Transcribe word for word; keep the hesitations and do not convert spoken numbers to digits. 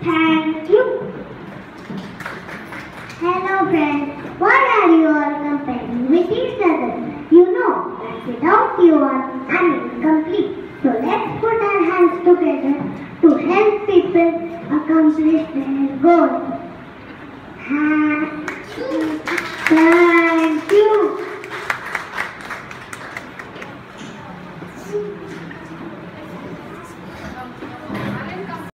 Thank you. Hello friends, why are you all comparing with each other? You know that without you are incomplete. So let's put our hands together to help people accomplish their goals.